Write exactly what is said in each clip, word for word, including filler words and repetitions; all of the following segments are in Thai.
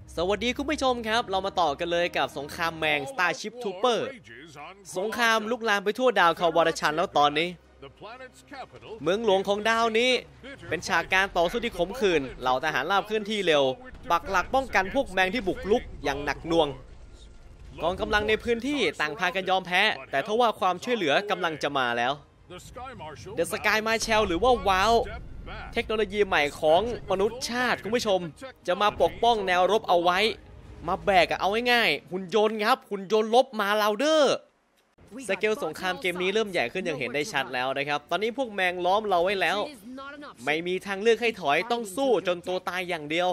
สวัสดีคุณผู้ชมครับเรามาต่อกันเลยกับสงครามแมง Starship Trooper สงครามลุกลามไปทั่วดาวคาวาราชันแล้วตอนนี้เมืองหลวงของดาวนี้เป็นฉากการต่อสู้ที่ขมขื่นเหล่าทหารราบเคลื่อนที่เร็วปักหลักป้องกันพวกแมงที่บุกรุกอย่างหนักหน่วงกองกำลังในพื้นที่ต่างพากันยอมแพ้แต่ทว่าความช่วยเหลือกำลังจะมาแล้ว The Sky Marshal หรือว่าว้าวเทคโนโลยีใหม่ของมนุษยชาติคุณผู้ชมจะมาปกป้องแนวรบเอาไว้มาแบกเอาง่ายๆหุ่นยนต์ครับหุ่นยนต์ลบมาลาวเดอร์สเกลสงครามเกมนี้เริ่มใหญ่ขึ้นอย่างเห็นได้ชัดแล้วนะครับตอนนี้พวกแมงล้อมเราไว้แล้วไม่มีทางเลือกให้ถอยต้องสู้จนตัวตายอย่างเดียว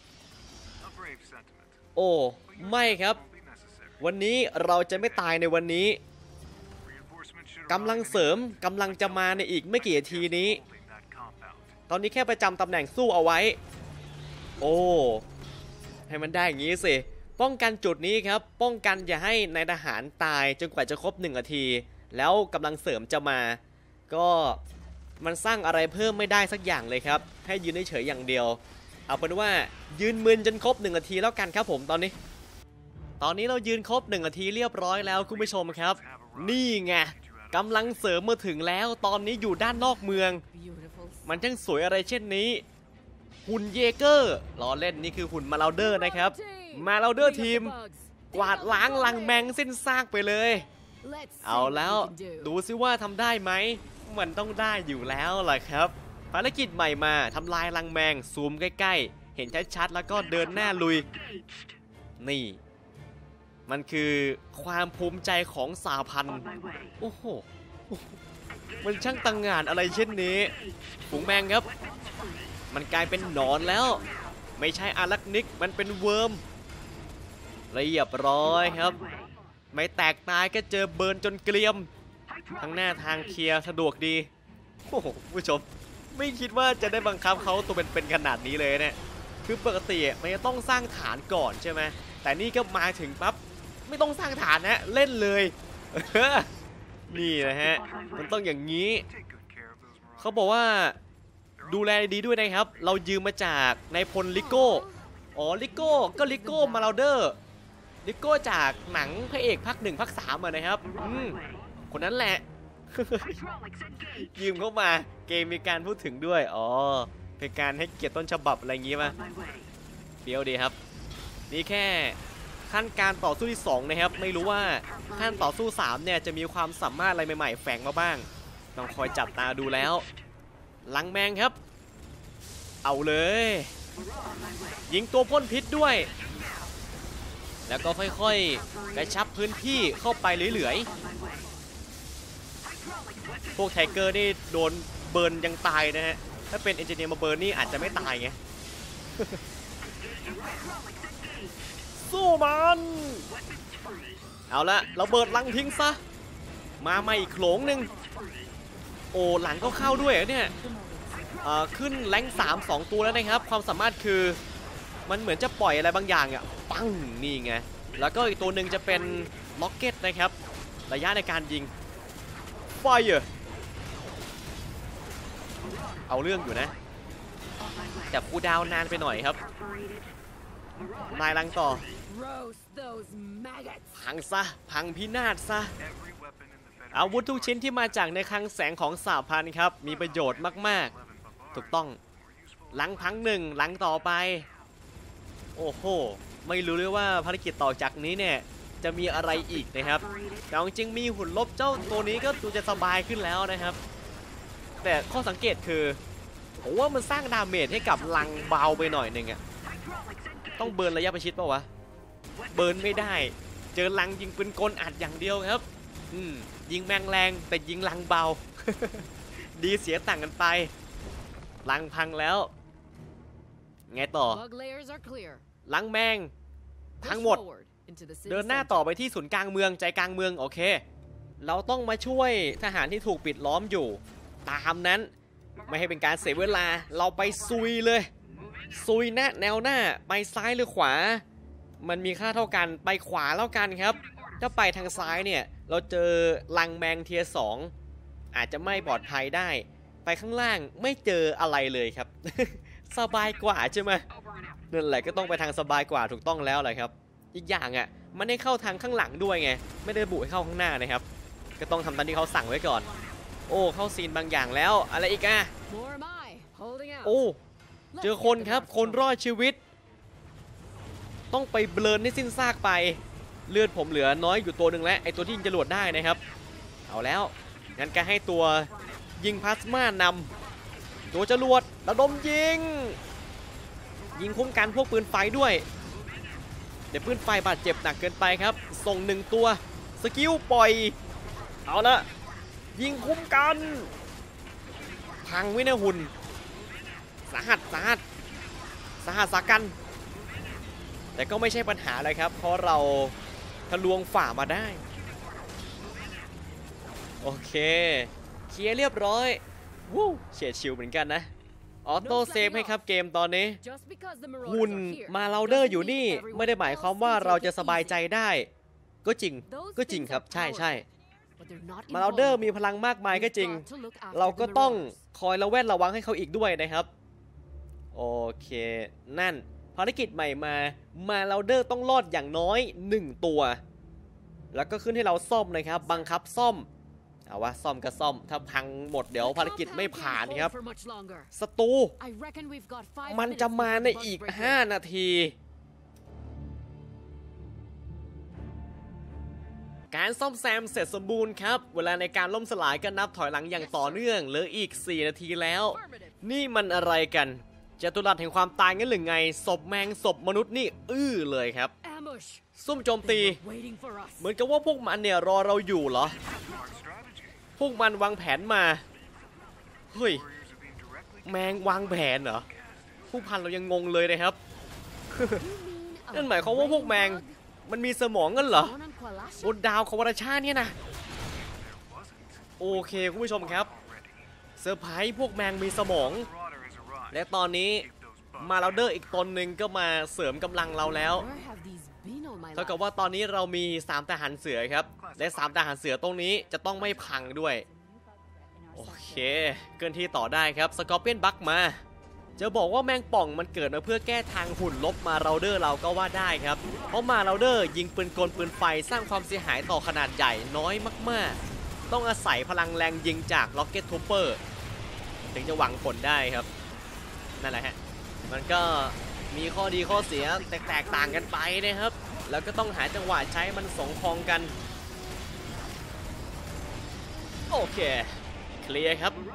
โอ้ไม่ครับวันนี้เราจะไม่ตายในวันนี้กำลังเสริมกำลังจะมาในอีกไม่กี่นาทีนี้ตอนนี้แค่ประจำตำแหน่งสู้เอาไว้โอ้ให้มันได้อย่างนี้สิป้องกันจุดนี้ครับป้องกันอย่าให้นายทหารตายจนกว่าจะครบหนึ่งนาทีแล้วกำลังเสริมจะมาก็มันสร้างอะไรเพิ่มไม่ได้สักอย่างเลยครับให้ยืนเฉยๆอย่างเดียวเอาเป็นว่ายืนมึนจนครบหนึ่งนาทีแล้วกันครับผมตอนนี้ตอนนี้เรายืนครบหนึ่งนาทีเรียบร้อยแล้วคุณผู้ชมครับนี่ไงกำลังเสริมมาถึงแล้วตอนนี้อยู่ด้านนอกเมืองมันช่างสวยอะไรเช่นนี้หุ่นเยเกอร์ล้อเล่นนี่คือหุ่นมาลาวเดอร์นะครับมาลาวเดอร์ทีมกวาดล้างลังแมงสิ้นซากไปเลยเอาแล้วดูซิว่าทำได้ไหมมันต้องได้อยู่แล้วล่ะครับภารกิจใหม่มาทำลายลังแมงซูมใกล้ๆเห็นชัดๆแล้วก็เดินหน้าลุยนี่มันคือความภูมิใจของสหพันธ์โอ้โหมันช่างตังงานอะไรเช่นนี้ฝูงแมงครับมันกลายเป็นหนอนแล้วไม่ใช่อารักนิกมันเป็นเวิร์มเรียบร้อยครับไม่แตกตายก็เจอเบิร์นจนเกลียมทั้งหน้าทางเคลียร์สะดวกดีโอ้โหผู้ชมไม่คิดว่าจะได้บังคับเขาตัวเป็นๆขนาดนี้เลยเนี่ยคือปกติมันจะต้องสร้างฐานก่อนใช่ไหมแต่นี่ก็มาถึงปั๊บไม่ต้องสร้างฐานนะเล่นเลยนี่นะฮะมันต้องอย่างนี้เขาบอกว่าดูแลดีด้วยนะครับเรายืมมาจากนายพลลิโก้อ๋อลิโก้ก็ลิโก้มาลาวเดอร์ลิโก้จากหนังพระเอกภาคหนึ่งภาคสามอะนะครับอืมคนนั้นแหละ ยืมเข้ามาเกมมีการพูดถึงด้วยอ๋อเป็นการให้เกียรติต้นฉบับอะไรอย่างงี้มาเดี๋ยวดีครับนี่แค่ขั้นการต่อสู้ที่สองนะครับไม่รู้ว่าขั้นต่อสู้สามเนี่ยจะมีความสามารถอะไรใหม่ๆแฝงมาบ้างต้องคอยจับตาดูแล้วลังแมงครับเอาเลยยิงตัวพ่นพิษด้วยแล้วก็ค่อยๆกระชับพื้นที่เข้าไปเรื่อยๆพวกไทเกอร์นี่โดนเบิร์นยังตายนะฮะถ้าเป็นเอนจิเนียร์มาเบิร์นนี่อาจจะไม่ตายไง สู้มันเอาละเราเบิดลังทิ้งซะมาใหม่อีกโขลงหนึ่งโอ้หลังก็เข้าด้วยเนี่ยขึ้นแรงสามสองตัวแล้วนะครับความสามารถคือมันเหมือนจะปล่อยอะไรบางอย่างอ่ะปังนี่ไงแล้วก็อีกตัวหนึ่งจะเป็นล็อกเก็ตนะครับระยะในการยิงไฟร์เอาเรื่องอยู่นะแต่คูลดาวน์นานไปหน่อยครับนายลังต่อพังซะพังพินาศซะอาวุธทุกชิ้นที่มาจากในคลังแสงของสหพันธ์ครับมีประโยชน์มากๆถูกต้องหลังพังหนึ่งหลังต่อไปโอ้โหไม่รู้เลยว่าภารกิจต่อจากนี้เนี่ยจะมีอะไรอีกนะครับแต่จริงมีหุ่นลบเจ้าตัวนี้ก็ดูจะสบายขึ้นแล้วนะครับแต่ข้อสังเกตคือผมว่ามันสร้างดาเมจให้กับลังเบาไปหน่อยหนึ่งอะต้องเบิร์นระยะประชิดป่าวะเบิร์นไม่ได้เจอลังยิงปืนกลอัดอย่างเดียวครับอืมยิงแมงแรงแต่ยิงลังเบา ดีเสียต่างกันไปลังพังแล้วไงต่อลังแมงทั้งหมดเดินหน้าต่อไปที่ศูนย์กลางเมืองใจกลางเมืองโอเคเราต้องมาช่วยทหารที่ถูกปิดล้อมอยู่ตามนั้นไม่ให้เป็นการเสียเวลาเราไปซุยเลยซุยหน้าแนวหน้าไปซ้ายหรือขวามันมีค่าเท่ากันไปขวาแล้วกันครับถ้าไปทางซ้ายเนี่ยเราเจอลังแมงเทียร์สองอาจจะไม่ปลอดภัยได้ไปข้างล่างไม่เจออะไรเลยครับ สบายกว่าใช่ไหมนั่นแหละก็ต้องไปทางสบายกว่าถูกต้องแล้วแหละครับอีกอย่างอ่ะมันได้เข้าทางข้างหลังด้วยไงไม่ได้บุให้เข้าข้างหน้านะครับก็ต้องทำตามที่เขาสั่งไว้ก่อนโอ้เข้าซีนบางอย่างแล้วอะไรอีกอ่ะโอ้เจอคนครับคนรอดชีวิตต้องไปเบลนให้สิ้นซากไปเลือดผมเหลือน้อยอยู่ตัวหนึ่งแล้วไอตัวที่ยิงจรวดได้นะครับเอาแล้วงั้นก็ให้ตัวยิงพลาสมานำตัวจรวดระดมยิงยิงคุ้มกันพวกปืนไฟด้วยเดี๋ยวปืนไฟบาดเจ็บหนักเกินไปครับส่งหนึ่งตัวสกิลปล่อยเอาละยิงคุ้มกันพังไว้นะหุ่นสาหัสสาหัสสาหัสสากันแต่ก็ไม่ใช่ปัญหาเลยครับเพราะเราทะลวงฝ่ามาได้โอเคเคลียร์เรียบร้อยวู้เฉียดชิวเหมือนกันนะออโต้เซฟให้ครับเกมตอนนี้หุ่นมาเราเดอร์อยู่นี่ไม่ได้หมายความว่าเราจะสบายใจได้ก็จริงก็จริงครับใช่ใช่มาเราเดอร์มีพลังมากมายก็จริงเราก็ต้องคอยระแวดระวังให้เขาอีกด้วยนะครับโอเคนั่นภารกิจใหม่มามาเราเดอร์ต้องรอดอย่างน้อยหนึ่งตัวแล้วก็ขึ้นให้เราซ่อมนะครับบังคับซ่อมเอาวะซ่อมก็ซ่อมถ้าพังหมดเดี๋ยวภารกิจไม่ผ่านครับศัตรูมันจะมาในอีกห้านาทีการซ่อมแซมเสร็จสมบูรณ์ครับเวลาในการล่มสลายก็นับถอยหลังอย่างต่อเนื่องเหลืออีกสี่นาทีแล้วนี่มันอะไรกันจตุรัสแห่งความตายงั้นหรือไงศพแมงศพมนุษย์นี่อื้อเลยครับซุ่มโจมตีเหมือนกับว่าพวกมันเนี่ยรอเราอยู่เหรอพวกมันวางแผนมาเฮ้ยแมงวางแผนเหรอผู้พันเรายังงงเลยนะครับ นั่นหมายความว่าพวกแมงมันมีสมองกันเหรอบนดาวของวรชาติเนี่ยนะโอเคคุณผู้ชมครับเซอร์ไพรส์พวกแมงมีสมองและตอนนี้มาเราเดอร์อีกตนหนึ่งก็มาเสริมกำลังเราแล้วเท่ากับว่าตอนนี้เรามีสามทหารเสือครับและสามทหารเสือตรงนี้จะต้องไม่พังด้วยโอเคเกินที่ต่อได้ครับสกอร์เปียนบัคมาจะบอกว่าแมงป่องมันเกิดมาเพื่อแก้ทางหุ่นลบมาเราเดอร์เราก็ว่าได้ครับเพราะมาเราเดอร์ยิงปืนกลปืนไฟสร้างความเสียหายต่อขนาดใหญ่น้อยมากๆต้องอาศัยพลังแรงยิงจากล็อกเก็ตทูเปอร์ถึงจะหวังผลได้ครับนั่นแหละฮะมันก็มีข้อดีข้อเสียแตกต่างกันไปนะครับแล้วก็ต้องหาจังหวะใช้มันสองคองกันโอเคเคลียร์ครับ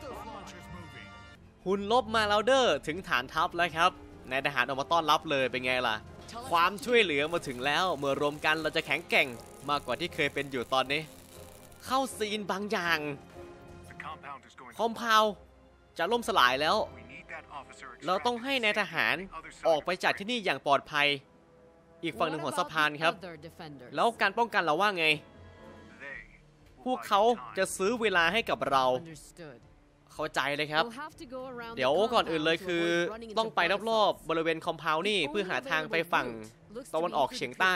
หุ่นลบมาเราเดอร์ถึงฐานทัพแล้วครับนายทหารออกมาต้อนรับเลยเป็นไงล่ะความช่วยเหลือมาถึงแล้วเมื่อรวมกันเราจะแข็งแกร่งมากกว่าที่เคยเป็นอยู่ตอนนี้เข้าซีนบางอย่างคอมเพลจะล่มสลายแล้วเราต้องให้นายทหารออกไปจากที่นี่อย่างปลอดภัยอีกฝั่งหนึ่งของสะพานครับแล้วการป้องกันเราว่าไงพวกเขาจะซื้อเวลาให้กับเราเข้าใจเลยครับเดี๋ยวก่อนอื่นเลยคือต้องไปรอบๆบริเวณคอมเพลนี่เพื่อหาทางไปฝั่งตะวันออกเฉียงใต้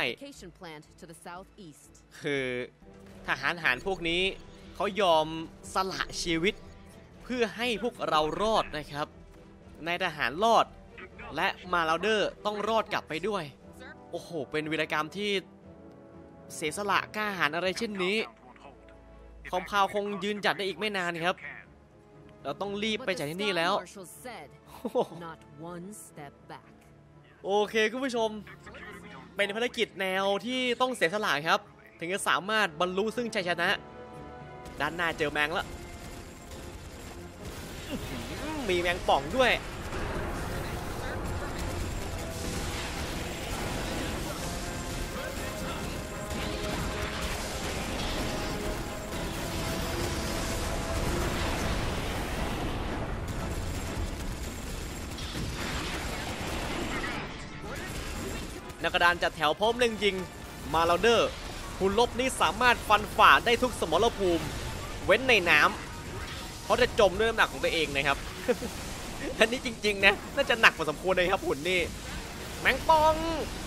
คือทหารหารพวกนี้เขายอมสละชีวิตเพื่อให้พวกเรารอดนะครับนายทหารรอดและมาเราเดอร์ต้องรอดกลับไปด้วยโอ้โหเป็นวีรกรรมที่เสียสละกล้าหาญอะไรเช่นนี้คอมเพลคงยืนจัดได้อีกไม่นานครับเราต้องรีบไปจากที่นี่แล้วโอเคคุณผู้ชมเป็นภารกิจแนวที่ต้องเสียสละครับถึงจะสามารถบรรลุซึ่งชัยชนะด้านหน้าเจอแมงแล้วมีแมงป่องด้วยนักกระดานจัดแถวพร้อมเล็งยิงมาเราเดอร์หุ่นลบนี้สามารถฟันฝ่าได้ทุกสมรภูมิเว้นในน้ำเขาจะจมด้วยน้ำหนักของตัวเองนะครับ อันนี้จริงๆนะน่าจะหนักพอสมควรเลยครับหุ่นนี่แมงป่อง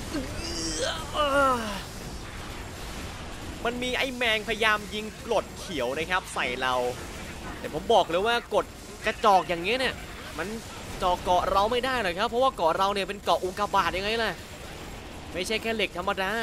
มันมีไอ้แมงพยายามยิงกรดเขียวนะครับใส่เราแต่ผมบอกเลยว่ากดกระจอกอย่างเงี้ยเนี่ยมันจ่อเกาะเราไม่ได้หรอกครับเพราะว่าเกาะเราเนี่ยเป็นเกาะอุกกาบาตยังไงล่ะไม่ใช่แค่เหล็กธรรมดา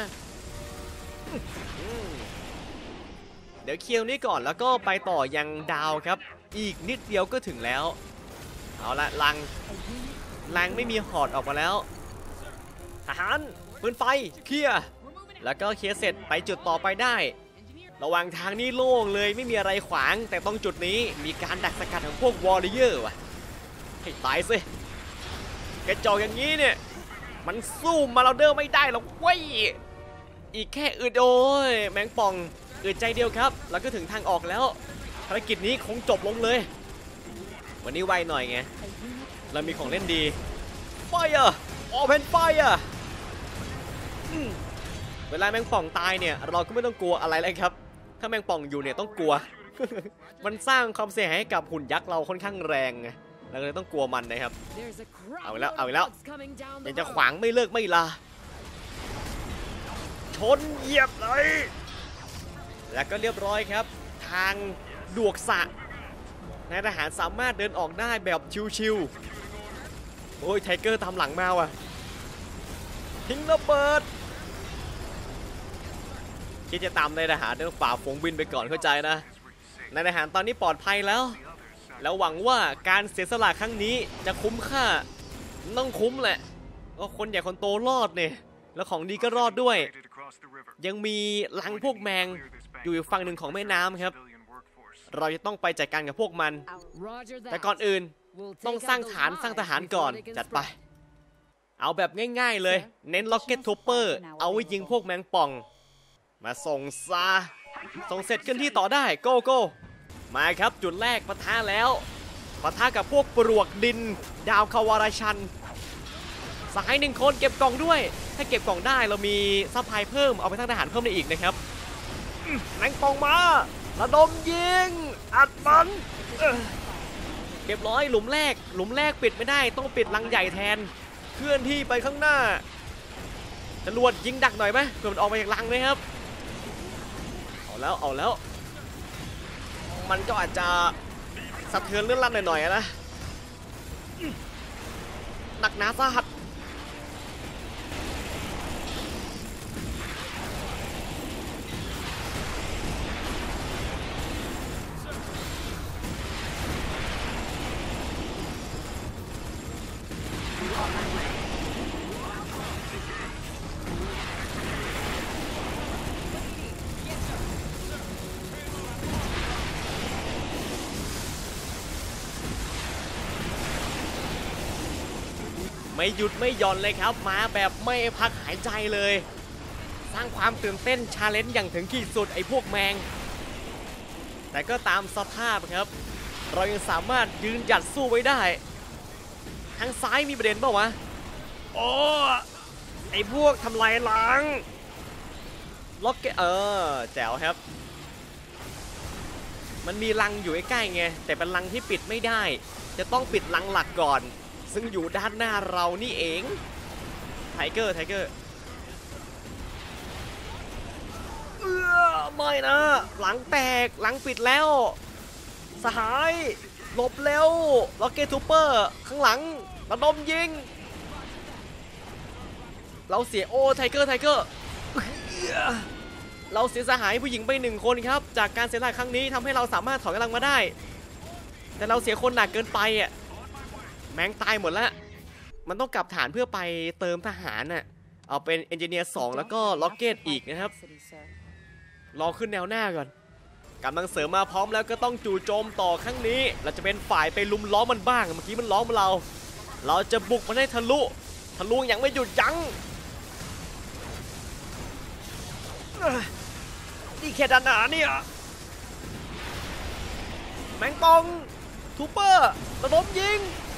เดี๋ยวเคลียร์นี้ก่อนแล้วก็ไปต่อยังดาวครับอีกนิดเดียวก็ถึงแล้วเอาละลังลังไม่มีหอดออกมาแล้วทหารปืนไฟเคลียร์แล้วก็เคลียร์เสร็จไปจุดต่อไปได้ระหว่างทางนี้โล่งเลยไม่มีอะไรขวางแต่ตรงจุดนี้มีการดักสกัดของพวกวอริเยอร์ว่ะให้ตายสิกระจอกอย่างนี้เนี่ยมันสู้มาเราเดิมไม่ได้หรอกเว้ยอีกแค่อึดโอ้ยแมงป่องอึดใจเดียวครับแล้วก็ถึงทางออกแล้วภารกิจนี้คงจบลงเลยวันนี้ไวหน่อยไงเรามีของเล่นดีไฟอะออเพนไฟอะเวลาแมงป่องตายเนี่ยเราก็ไม่ต้องกลัวอะไรเลยครับถ้าแมงป่องอยู่เนี่ยต้องกลัว มันสร้างความเสียหายให้กับหุ่นยักษ์เราค่อนข้างแรงไงเราเลยต้องกลัวมันนะครับเอาแล้วเอาแล้วยังจะขวางไม่เลิกไม่ลาชนเหยียบเลยแล้วก็เรียบร้อยครับทางดวกสะนายทหารสามารถเดินออกได้แบบชิวๆโอ้ยไทเกอร์ตามหลังมาว่ะทิ้งระเบิดคิดจะตามนายทหารเดินฝ่าฝูงบินไปก่อนเข้าใจนะนายทหารตอนนี้ปลอดภัยแล้วแล้วหวังว่าการเสียสละครั้งนี้จะคุ้มค่าต้องคุ้มแหละก็คนใหญ่คนโตรอดเนี่ยแล้วของดีก็รอดด้วยยังมีลังพวกแมงอยู่อีกฝั่งหนึ่งของแม่น้ำครับเราจะต้องไปจัดการกับพวกมันแต่ก่อนอื่นต้องสร้างฐานสร้างทหารก่อนจัดไปเอาแบบง่ายๆเลยเน้นล็อกเก็ตทูเปอร์เอาไว้ยิงพวกแมงป่องมาส่งซาส่งเสร็จขึ้นที่ต่อได้โก้โก้มาครับจุดแรกปะทะแล้วปะทะกับพวกปลวกดินดาวคาวาราชันสหายหนึ่งคนเก็บกล่องด้วยถ้าเก็บกล่องได้เรามีซัพพลายเพิ่มเอาไปทั้งทหารเพิ่มได้อีกนะครับแมงป่องมาระดมยิงอัดมันเก็บร้อยหลุมแรกหลุมแรกปิดไม่ได้ต้องปิดรังใหญ่แทนเคลื่อนที่ไปข้างหน้าจรวดยิงดักหน่อยไหมเพื่อมันออกมาจากรังเลยครับเอาแล้วเอาแล้วมันก็อาจจะสะเทือนเลื่อนลั่นหน่อยๆนะหนักหนาสาหัสไม่หยุดไม่หย่อนเลยครับมาแบบไม่พักหายใจเลยสร้างความตื่นเต้นชาเลนจ์อย่างถึงขีดสุดไอ้พวกแมงแต่ก็ตามสภาพครับเรายังสามารถยืนหยัดสู้ไว้ได้ทางซ้ายมีประเด็นเปล่าวะโอ้ไอ้พวกทำลายล้างล็อกเกเออแจ๋วครับมันมีรังอยู่ใกล้ๆไงแต่เป็นรังที่ปิดไม่ได้จะต้องปิดรังหลักก่อนซึ่งอยู่ด้านหน้าเรานี่เองไทเกอร์ไทเกอร์เออไม่นะหลังแตกหลังปิดแล้วสหายหลบเร็วล็อกเก็ตทูเปอร์ข้างหลังระดมยิงเราเสียโอ้ไทเกอร์ไทเกอร์เราเสียสหายผู้หญิงไปหนึ่งคนครับจากการเสียสละครั้งนี้ทำให้เราสามารถถอยกำลังมาได้แต่เราเสียคนหนักเกินไปอ่ะแมงตายหมดแล้วมันต้องกลับฐานเพื่อไปเติมทหารน่ะเอาเป็นเอนจิเนียร์สองแล้วก็ล็อกเก็ตอีกนะครับรอขึ้นแนวหน้าก่อนกำลังเสริมมาพร้อมแล้วก็ต้องจู่โจมต่อครั้งนี้เราจะเป็นฝ่ายไปลุมล้อมมันบ้างเมื่อกี้มันล้อมเราเราจะบุกมันให้ทะลุทะลุยังไม่หยุดยั้งนี่แค่ด้านหน้าเนี่ยแมงป่องทูเปอร์ระดมยิง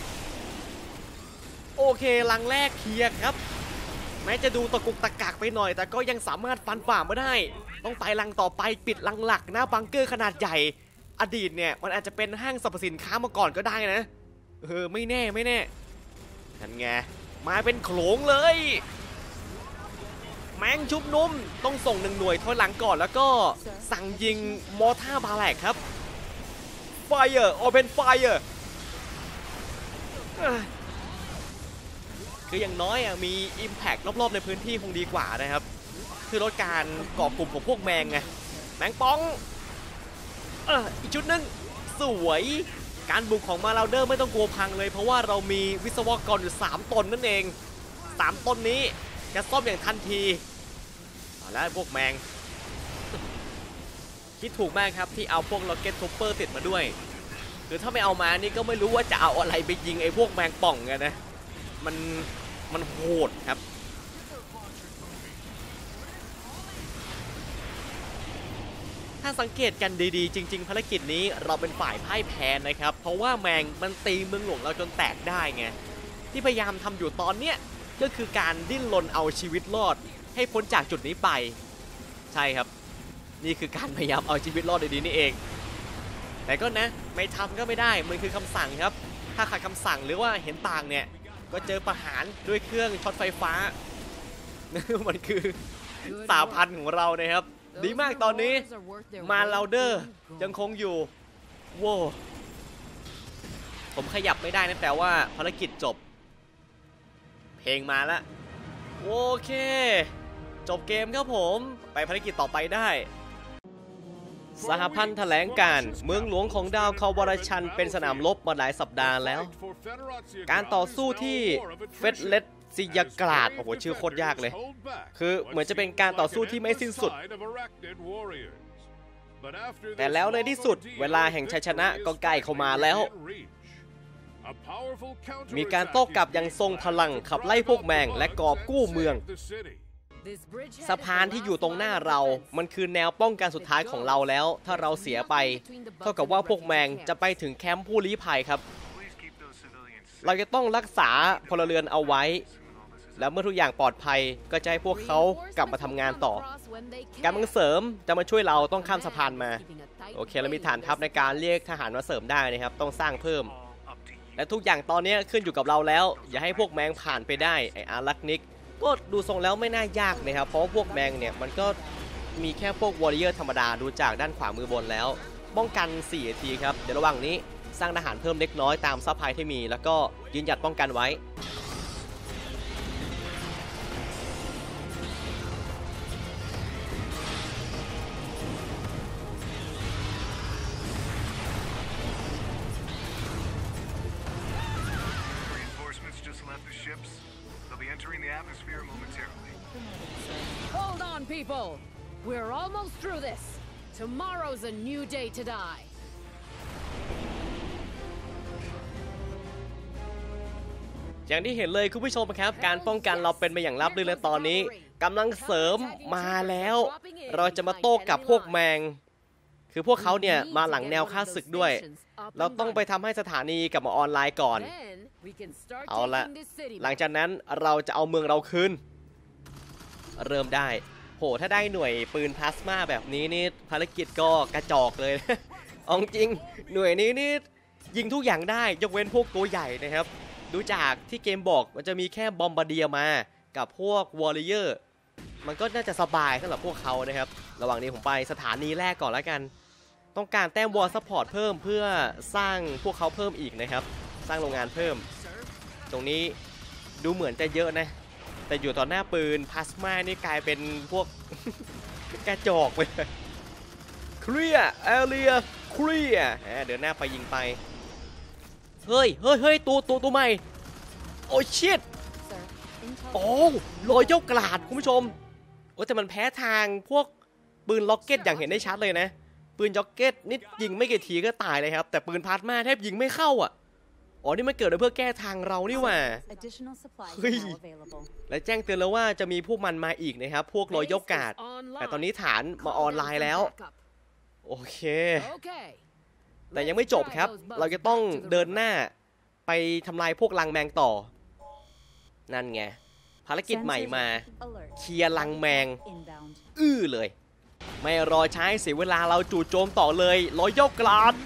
โอเคลังแรกเคลียร์ครับแม้จะดูตะกุกตะกักไปหน่อยแต่ก็ยังสามารถฟันฝ่ามาได้ต้องไปลังต่อไปปิดลังหลักหน้าบังเกอร์ขนาดใหญ่อดีตเนี่ยมันอาจจะเป็นห้างสรรพสินค้ามาก่อนก็ได้นะเออไม่แน่ไม่แน่นั่นไงมาเป็นโขลงเลยแมงชุบนุ่มต้องส่งหนึ่งหน่วยถอยหลังก่อนแล้วก็สั่งยิงมอท่าบาแลกครับไฟเออร์โอเพนไฟเออร์คืออย่างน้อยอ่ะมี Impact รอบๆในพื้นที่คงดีกว่านะครับคือลดการก่อกลุ่มของพวกแมงไงแมงป้องเอออีกชุดนึงสวยการบุกของมาลาวเดอร์ไม่ต้องกลัวพังเลยเพราะว่าเรามีวิศวกรอยู่สามตนนั่นเองสามตนนี้จะซ่อมอย่างทันทีแล้วพวกแมงคิดถูกมากครับที่เอาพวกล็อกเก็ตทูเปอร์ติดมาด้วยหรือถ้าไม่เอามานี่ก็ไม่รู้ว่าจะเอาอะไรไปยิงไอ้พวกแมงป่องกันนะมันมันโหดครับถ้าสังเกตกันดีๆจริงๆภารกิจนี้เราเป็นฝ่ายพ่ายแพ้นะครับเพราะว่าแมงมันตีเมืองหลวงเราจนแตกได้ไงที่พยายามทำอยู่ตอนเนี้ยก็คือการดิ้นรนเอาชีวิตรอดให้พ้นจากจุดนี้ไปใช่ครับนี่คือการพยายามเอาชีวิตรอดดีๆนี่เองแต่ก็นะไม่ทำก็ไม่ได้มันคือคำสั่งครับถ้าขัดคำสั่งหรือว่าเห็นต่างเนี่ยก็เจอประหารด้วยเครื่องช็อตไฟฟ้า มันคือสาพันธุ์ของเรานะครับดีมากตอนนี้มาลาวเดอร์ยังคงอยู่โว้ผมขยับไม่ได้นะแต่ว่าภารกิจจบเพลงมาแล้วโอเคจบเกมครับผมไปภารกิจต่อไปได้สหพันธ์แถลงการเมืองหลวงของดาวคาวาราชันเป็นสนามรบมาหลายสัปดาห์แล้วการต่อสู้ที่เฟสเลสซิยากราดโอ้โหชื่อโคตรยากเลยคือเหมือนจะเป็นการต่อสู้ที่ไม่สิ้นสุดแต่แล้วในที่สุดเวลาแห่งชัยชนะก็ใกล้เข้ามาแล้วมีการโต้กลับอย่างทรงพลังขับไล่พวกแมงและกอบกู้เมืองสะพานที่อยู่ตรงหน้าเรามันคือแนวป้องกันสุดท้ายของเราแล้วถ้าเราเสียไปเท่ากับว่าพวกแมงจะไปถึงแคมป์ผู้ลี้ภัยครับเราจะต้องรักษาพลเรือนเอาไว้แล้วเมื่อทุกอย่างปลอดภัยก็จะให้พวกเขากลับมาทำงานต่อกำลังเสริมจะมาช่วยเราต้องข้ามสะพานมาโอเคเรามีฐานทัพในการเรียกทหารมาเสริมได้นะครับต้องสร้างเพิ่มและทุกอย่างตอนนี้ขึ้นอยู่กับเราแล้วอย่าให้พวกแมงผ่านไปได้ไออารักนิกก็ดูทรงแล้วไม่น่ายากนะครับเพราะพวกแมงเนี่ยมันก็มีแค่พวกวอริเออร์ธรรมดาดูจากด้านขวามือบนแล้วป้องกันสี่นาทีครับเดี๋ยวระหว่างนี้สร้างทหารเพิ่มเล็กน้อยตามซัพพลายที่มีแล้วก็ยืนหยัดป้องกันไว้ Hold on, people. We're almost through this. Tomorrow's a new day to die. อย่างที่เห็นเลยคุณผู้ชมครับการป้องกันเราเป็นไปอย่างราบรื่นและตอนนี้กำลังเสริมมาแล้วเราจะมาโต้กับพวกแมงคือพวกเขาเนี่ยมาหลังแนวค่าศึกด้วยเราต้องไปทำให้สถานีกลับมาออนไลน์ก่อนเอาละหลังจากนั้นเราจะเอาเมืองเราคืนเริ่มได้โหถ้าได้หน่วยปืนพลาสมาแบบนี้นี่ภารกิจก็กระจอกเลย เอาจริงหน่วยนี้นี่ยิงทุกอย่างได้ยกเว้นพวกตัวใหญ่นะครับดูจากที่เกมบอกมันจะมีแค่บอมบาร์เดียมากับพวกวอริเออร์มันก็น่าจะสบายสำหรับพวกเขานะครับระหว่างนี้ผมไปสถานีแรกก่อนแล้วกันต้องการแต้มวอลซัพพอร์ตเพิ่มเพื่อสร้างพวกเขาเพิ่มอีกนะครับสร้างโรงงานเพิ่มตรงนี้ดูเหมือนจะเยอะนะแต่อยู่ต่อหน้าปืนพลาสมานี่กลายเป็นพวก กระจอกไปเคลียร์แอเรียเคลียร์เดินหน้าไปยิงไปเฮ้ยเฮ้ยเฮ้ยตัวตัวตัวใหม่โอ้ชิตโอ้ลอยเจ้ากลาดคุณผู้ชมโอ้แต่มันแพ้ทางพวกปืนล็อกเก็ตอย่างเห็นได้ชัดเลยนะปืนล็อกเก็ตนิดยิงไม่กี่ทีก็ตายเลยครับแต่ปืนพลาสมาแทบยิงไม่เข้าอ่ะอ๋อนี่มันเกิดมาเพื่อแก้ทางเรานี่หว่าเฮ้ยและแจ้งเตือนแล้วว่าจะมีพวกมันมาอีกนะครับพวกลอยเจ้ากลาดแต่ตอนนี้ฐานมาออนไลน์แล้วโอเคแต่ยังไม่จบครับเราจะต้องเดินหน้าไปทำลายพวกรังแมงต่อนั่นไงภารกิจใหม่มาเคลียร์รังแมงอื้อเลยไม่รอใช้เสียเวลาเราจู่โจมต่อเลยรอยกลาด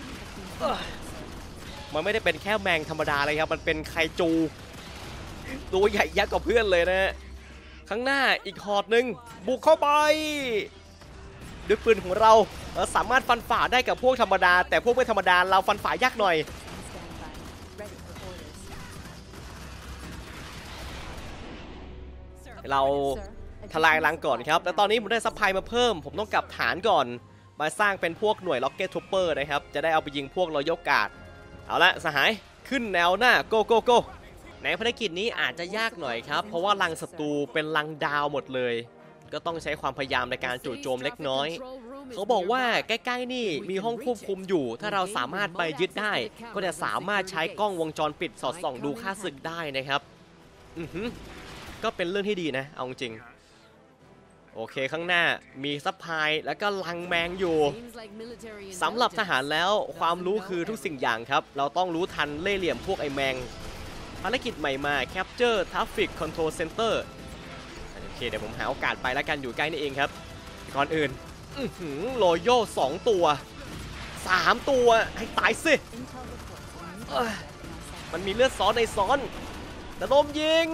มันไม่ได้เป็นแค่แมงธรรมดาเลยครับมันเป็นไคจูตัวใหญ่ยักษ์กว่าเพื่อนเลยนะข้างหน้าอีกหอดหนึ่งบุกเข้าไปด้วยปืนของเราเราสามารถฟันฝ่าได้กับพวกธรรมดาแต่พวกไม่ธรรมดาเราฟันฝ่ายากหน่อยเราทลายรังก่อนครับแล้วตอนนี้ผมได้ซัพพลายมาเพิ่มผมต้องกลับฐานก่อนมาสร้างเป็นพวกหน่วยล็อกเก็ตทูเปอร์นะครับจะได้เอาไปยิงพวกรอยัลการ์ดเอาละสหายขึ้นแนวหน้าโกโกโกในภารกิจนี้อาจจะยากหน่อยครับเพราะว่ารังศัตรูเป็นรังดาวหมดเลยก็ต้องใช้ความพยายามในการจู่โจมเล็กน้อยเขาบอกว่าใกล้ๆนี่มีห้องควบคุมอยู่ถ้าเราสามารถไปยึดได้ก็จะสามารถใช้กล้องวงจรปิดสอดส่องดูค่าศึกได้นะครับอือหือก็เป็นเรื่องที่ดีนะเอาจริงโอเคข้างหน้ามีซัพพลายแล้วก็ลังแมงอยู่สำหรับทหารแล้วความรู้คือทุกสิ่งอย่างครับเราต้องรู้ทันเล่ห์เหลี่ยมพวกไอแมงภารกิจใหม่มา Capture Traffic Control Center โอเคเดี๋ยวผมหาโอกาสไปแล้วกันอยู่ใกล้นี่เองครับก่อนอื่นโรโย่สองตัวสามตัวให้ตายสิมันมีเลือดซ้อนในซ้อนแต่ลมยิง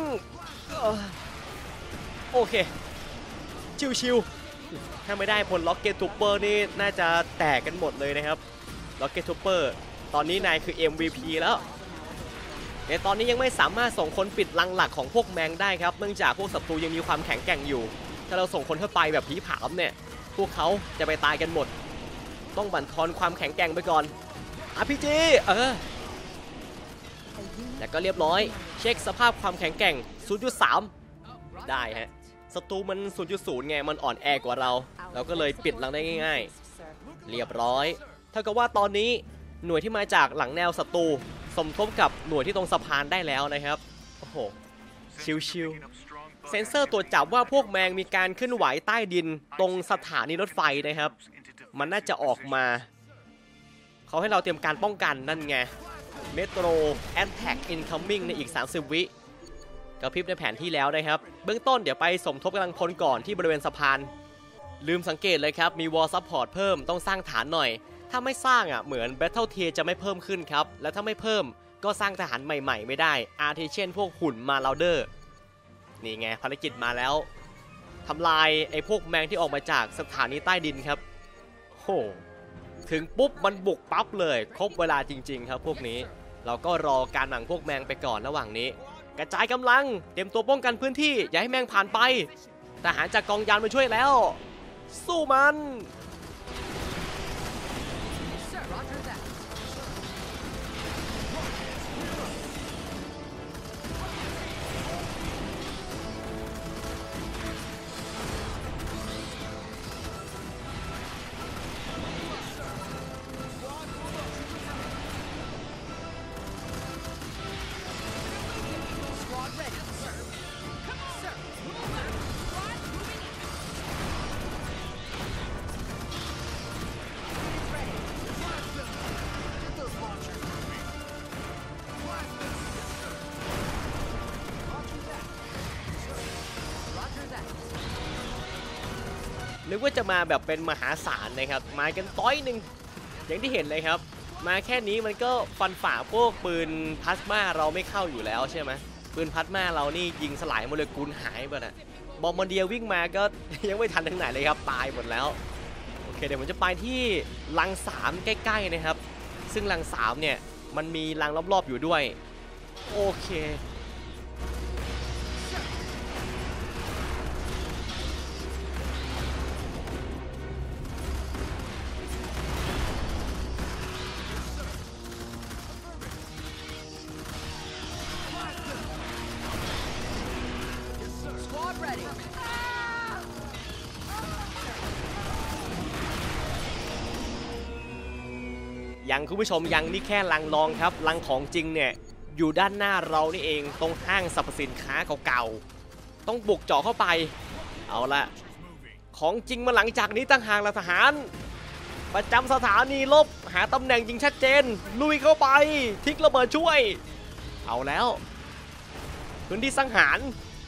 โอเคชิวๆถ้าไม่ได้ผลล็อกเก็ตทูเปอร์นี่น่าจะแตกกันหมดเลยนะครับล็อกเก็ตทูเปอร์ตอนนี้นายคือ เอ็ม วี พี แล้วแต่ตอนนี้ยังไม่สามารถส่งคนปิดรังหลักของพวกแมงได้ครับเนื่องจากพวกศัตรูยังมีความแข็งแกร่งอยู่ถ้าเราส่งคนเข้าไปแบบผีผามเนี่ยพวกเขาจะไปตายกันหมดต้องบั่นทอนความแข็งแกร่งไปก่อน อาร์ พี จี เออแล้วก็เรียบร้อยเช็คสภาพความแข็งแกร่ง ศูนย์จุดสาม ได้ฮะศัตรูมัน ศูนย์จุดศูนย์ ไงมันอ่อนแอกว่าเราเราก็เลยปิดรังได้ง่ายๆเรียบร้อยเท่ากับว่าตอนนี้หน่วยที่มาจากหลังแนวศัตรูสมทบกับหน่วยที่ตรงสะพานได้แล้วนะครับโอ้โหชิวๆเซ็นเซอร์ตรวจจับว่าพวกแมงมีการเคลื่อนไหวใต้ดินตรงสถานีรถไฟนะครับมันน่าจะออกมาเขาให้เราเตรียมการป้องกันนั่นไงเมโทรแอนแท็กอินคัมมิ่งในอีกสามสิบวิกระพริบในแผนที่แล้วนะครับเบื้องต้นเดี๋ยวไปสมทบกำลังพลก่อนที่บริเวณสะพานลืมสังเกตเลยครับมีวอลซัพพอร์ตเพิ่มต้องสร้างฐานหน่อยถ้าไม่สร้างอ่ะเหมือน Battle Tier จะไม่เพิ่มขึ้นครับและถ้าไม่เพิ่มก็สร้างทหารใหม่ๆไม่ได้อาทิเช่นพวกหุ่นมาลาวเดอร์นี่ไงภารกิจมาแล้วทำลายไอ้พวกแมงที่ออกมาจากสถานีใต้ดินครับโหถึงปุ๊บมันบุกปั๊บเลยครบเวลาจริงๆครับพวกนี้เราก็รอการหมั่งพวกแมงไปก่อนระหว่างนี้กระจายกำลังเตรียมตัวป้องกันพื้นที่อย่าให้แมงผ่านไปทหารจากกองยานมาช่วยแล้วสู้มัน นึกว่าจะมาแบบเป็นมหาศาลนะครับมากันต้อยหนึ่งอย่างที่เห็นเลยครับมาแค่นี้มันก็ฟันฝ่าพวกปืนพลาสมาเราไม่เข้าอยู่แล้วใช่ไหมปืนพลาสมาเรานี่ยิงสลายโมเลกุลหายไปนะบอมบ์เดียวิ่งมาก็ยังไม่ทันถึงไหนเลยครับตายหมดแล้วโอเคเดี๋ยวผมจะไปที่รังสามใกล้ๆนะครับซึ่งรังสามเนี่ยมันมีรังรอบๆอยู่ด้วยโอเคยังคุณผู้ชมยังนี่แค่ลังลองครับลังของจริงเนี่ยอยู่ด้านหน้าเรานี่เองตรงห้างสรรพสินค้าเก่าๆต้องบุกเจาะเข้าไปเอาละของจริงมาหลังจากนี้ตั้งหากละทหารประจำสถานีลบหาตำแหน่งยิงชัดเจนลุยเข้าไปทิ้งระเบิดช่วยเอาแล้วพื้นที่สังหาร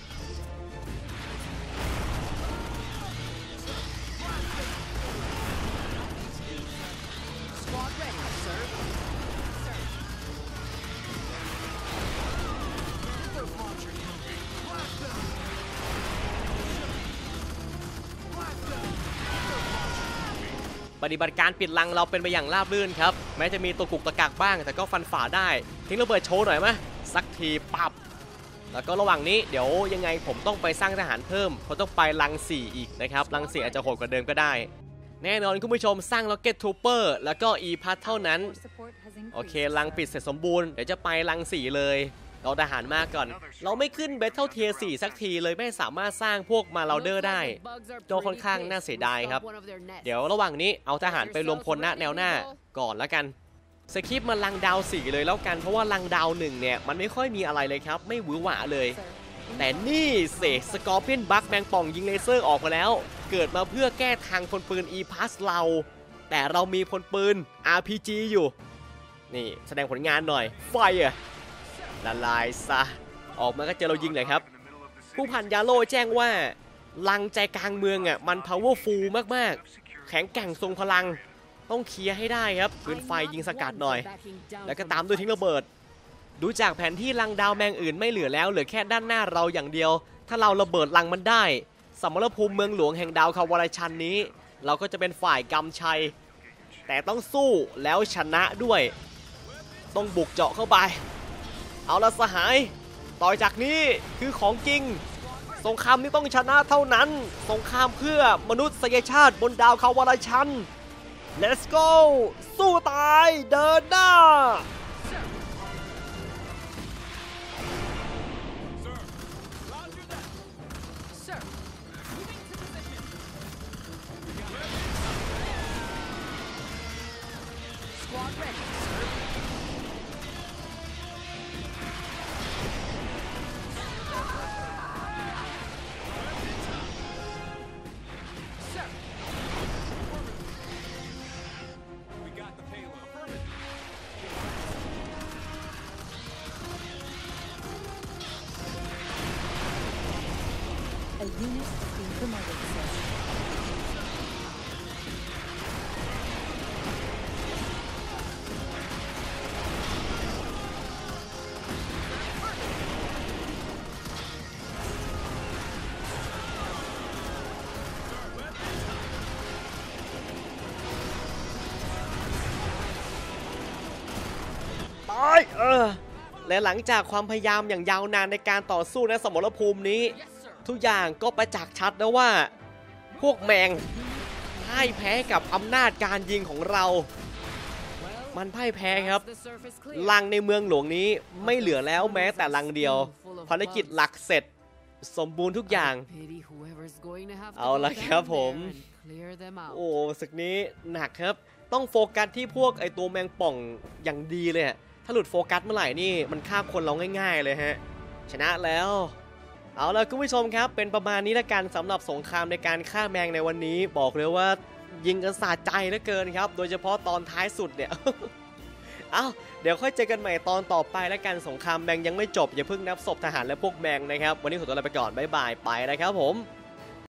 ปฏิบัติการปิดลังเราเป็นไปอย่างราบรื่นครับแม้จะมีตัวกุกตะกักบ้างแต่ก็ฟันฝ่าได้ทิ้งระเบิดโชว์หน่อยไหมสักทีปับแล้วก็ระหว่างนี้เดี๋ยวยังไงผมต้องไปสร้างทหารเพิ่มเพราะต้องไปลังสี่อีกนะครับลังสี่อาจจะโหดกว่าเดิมก็ได้แน่นอนคุณผู้ชมสร้าง Rocket Trooper แล้วก็ E-Pass เท่านั้นโอเคลังปิดเสร็จสมบูรณ์เดี๋ยวจะไปลังสี่เลยเราทหารมากก่อนเราไม่ขึ้น Battle Tier สี่สักทีเลยไม่สามารถสร้างพวกมาเราเดอร์ได้โจค่อนข้างน่าเสียดายครับเดี๋ยวระหว่างนี้เอาทหารไปรวมพลณแนวหน้าก่อนแล้วกันสคริปต์มาลังดาวสี่เลยแล้วกันเพราะว่าลังดาวหนึ่งเนี่ยมันไม่ค่อยมีอะไรเลยครับไม่หวือหวาเลยแต่นี่เสกสกอร์เปียนบัคแมงป่องยิงเลเซอร์ออกมาแล้วเกิดมาเพื่อแก้ทางพลปืน E-Pass เราแต่เรามีพลปืน อาร์ พี จี อยู่นี่แสดงผลงานหน่อยไฟอะละลายซะออกมาก็เจอเรายิงเลยครับผู้พันยาโลแจ้งว่าลังใจกลางเมืองอ่ะมัน powerful มากๆแข็งแกร่งทรงพลังต้องเคลียร์ให้ได้ครับปืนไฟยิงสกัดหน่อยแล้วก็ตามด้วยทิ้งระเบิดดูจากแผนที่ลังดาวแมงอื่นไม่เหลือแล้วเหลือแค่ด้านหน้าเราอย่างเดียวถ้าเราระเบิดลังมันได้สมรภูมิเมืองหลวงแห่งดาวคาวาราชันนี้เราก็จะเป็นฝ่ายกำชัยแต่ต้องสู้แล้วชนะด้วยต้องบุกเจาะเข้าไปเอาละสหายต่อจากนี้คือของจริงสงครามนี้ต้องชนะเท่านั้นสงครามเพื่อมนุษยชาติบนดาวคาวาราชัน Let's go สู้ตายเดินหน้า A unit has been promoted, sir. ตายเออและหลังจากความพยายามอย่างยาวนานในการต่อสู้ในสมรภูมินี้ทุกอย่างก็ประจักษ์ชัดนะว่าพวกแมงพ่ายแพ้กับอำนาจการยิงของเรามันพ่ายแพ้ครับลังในเมืองหลวงนี้ไม่เหลือแล้วแม้แต่ลังเดียวภารกิจหลักเสร็จสมบูรณ์ทุกอย่างเอาละครับผมโอ้ศึกนี้หนักครับต้องโฟกัสที่พวกไอตัวแมงป่องอย่างดีเลยถ้าหลุดโฟกัสเมื่อไหร่นี่มันฆ่าคนเราง่ายๆเลยฮะชนะแล้วเอาล่ะคุณผู้ชมครับเป็นประมาณนี้ละกันสำหรับสงครามในการฆ่าแมงในวันนี้บอกเลยว่ายิงกันสะใจเหลือเกินครับโดยเฉพาะตอนท้ายสุดเนี่ย เอาเดี๋ยวค่อยเจอกันใหม่ตอนต่อไปละกันสงครามแมงยังไม่จบอย่าเพิ่งนับศพทหารและพวกแมงนะครับวันนี้ขอตัวลาไปก่อนบ๊ายบายไปนะครับผม